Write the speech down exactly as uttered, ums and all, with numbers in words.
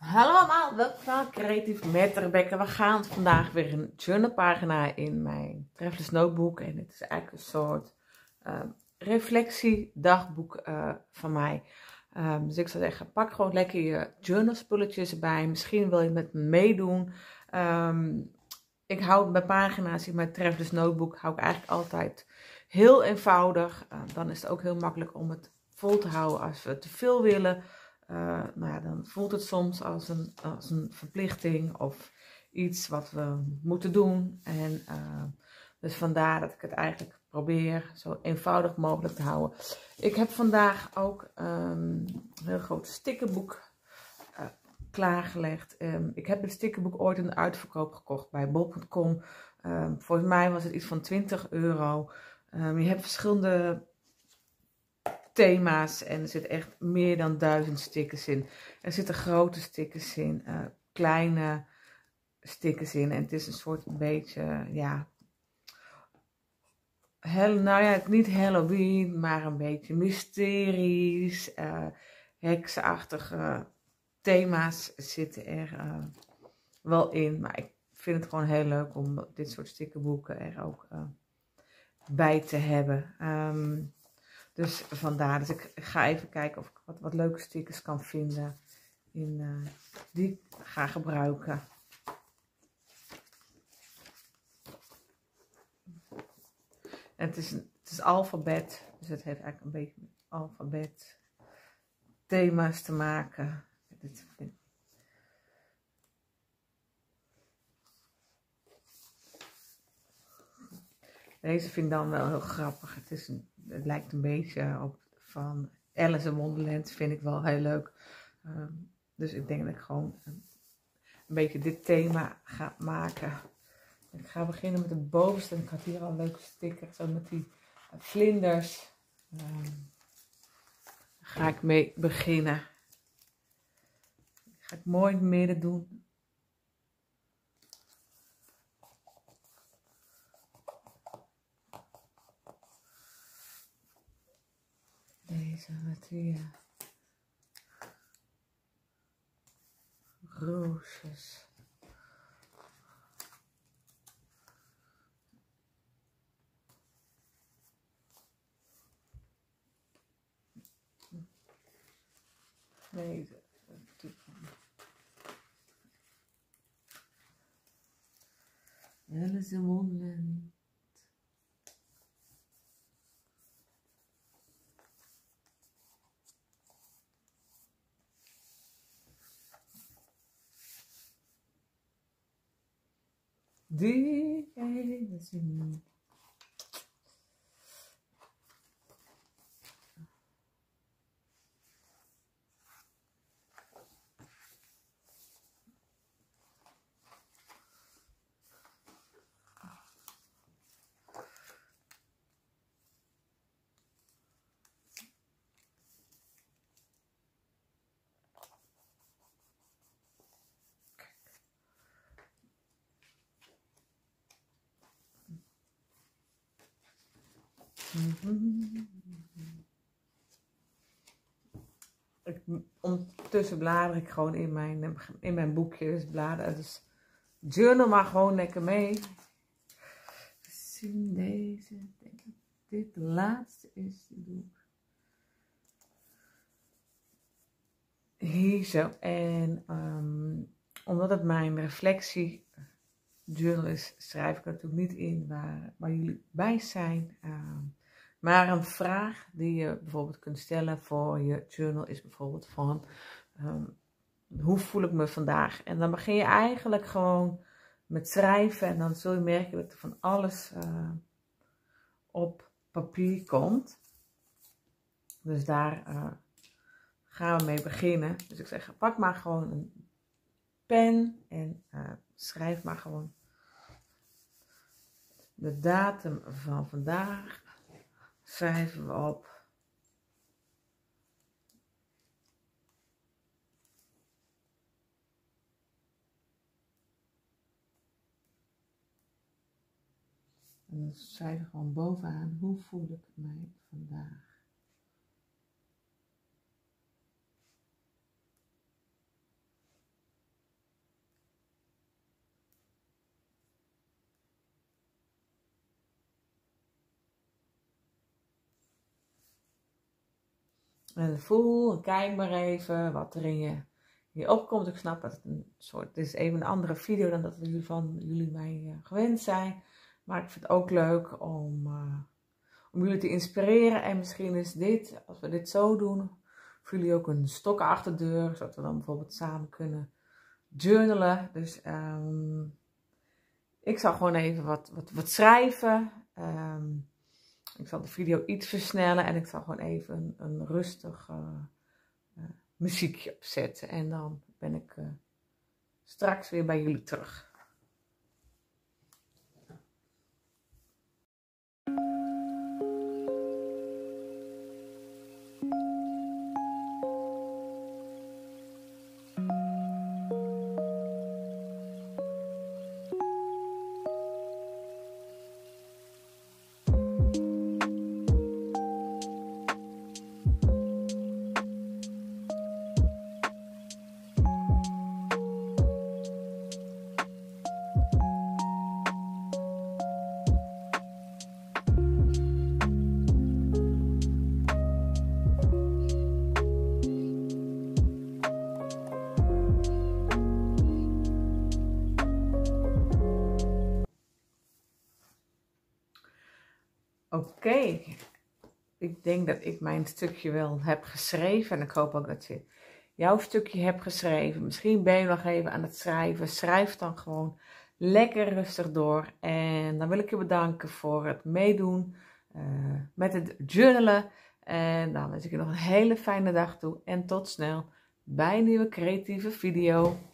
Hallo allemaal, welkom bij Creatief met Rebecca. We gaan vandaag weer een journalpagina in mijn Travelers Notebook. En het is eigenlijk een soort uh, reflectiedagboek uh, van mij. Um, dus ik zou zeggen, pak gewoon lekker je journalspulletjes erbij. Misschien wil je met me meedoen. Um, ik hou mijn pagina's in mijn Travelers Notebook hou ik eigenlijk altijd heel eenvoudig. Uh, dan is het ook heel makkelijk om het vol te houden als we te veel willen. Uh, nou ja, dan voelt het soms als een, als een verplichting of iets wat we moeten doen. En uh, dus vandaar dat ik het eigenlijk probeer zo eenvoudig mogelijk te houden. Ik heb vandaag ook um, een heel groot stickerboek uh, klaargelegd. Um, ik heb het stickerboek ooit in de uitverkoop gekocht bij bol punt com. Um, volgens mij was het iets van twintig euro. Um, je hebt verschillende thema's en er zitten echt meer dan duizend stickers in. Er zitten grote stickers in, uh, kleine stickers in en het is een soort een beetje, ja, hel, nou ja, niet Halloween, maar een beetje mysteries, uh, heksenachtige thema's zitten er uh, wel in. Maar ik vind het gewoon heel leuk om dit soort stickerboeken er ook uh, bij te hebben. Um, Dus vandaar, dus ik ga even kijken of ik wat, wat leuke stickers kan vinden in, uh, die ik ga gebruiken. En het is, een, het is alfabet, dus het heeft eigenlijk een beetje met alfabet thema's te maken. Dit vind... Deze vind ik dan wel heel grappig. Het, is een, het lijkt een beetje op van Alice in Wonderland, vind ik wel heel leuk. Um, dus ik denk dat ik gewoon een, een beetje dit thema ga maken. Ik ga beginnen met de bovenste. Ik had hier al een leuke sticker, zo met die vlinders. Um, daar ga ik mee beginnen. Die ga ik mooi in het midden doen. Deze met die uh, roosjes. Deze. Alice in Wonderland. Die Alice in Mm-hmm. Ik, ondertussen blader ik gewoon in mijn, in mijn boekje, dus blader, dus journal maar gewoon lekker mee. Zien deze, ik denk dat dit de laatste is, die doe ik hier zo. En um, omdat het mijn reflectie journal is, schrijf ik natuurlijk niet in waar, waar jullie bij zijn. Um, maar een vraag die je bijvoorbeeld kunt stellen voor je journal is bijvoorbeeld van um, hoe voel ik me vandaag? En dan begin je eigenlijk gewoon met schrijven en dan zul je merken dat er van alles uh, op papier komt. Dus daar uh, gaan we mee beginnen. Dus ik zeg, pak maar gewoon een pen en uh, schrijf maar gewoon de datum van vandaag. Schrijven we op. En dan schrijf je gewoon bovenaan, hoe voel ik mij vandaag? En voel en kijk maar even wat er in je, in je opkomt. Ik snap dat het een soort, het is even een andere video dan dat jullie van jullie mij uh, gewend zijn. Maar ik vind het ook leuk om, uh, om jullie te inspireren. En misschien is dit, als we dit zo doen, voor jullie ook een stok achter de deur. Zodat we dan bijvoorbeeld samen kunnen journalen. Dus um, ik zal gewoon even wat, wat, wat schrijven. Um, ik zal de video iets versnellen. En ik zal gewoon even een, een rustig uh, uh, muziekje opzetten. En dan ben ik uh, straks weer bij jullie terug. Oké, okay. Ik denk dat ik mijn stukje wel heb geschreven en ik hoop ook dat je jouw stukje hebt geschreven. Misschien ben je nog even aan het schrijven. Schrijf dan gewoon lekker rustig door. En dan wil ik je bedanken voor het meedoen uh, met het journalen. En dan wens ik je nog een hele fijne dag toe en tot snel bij een nieuwe creatieve video.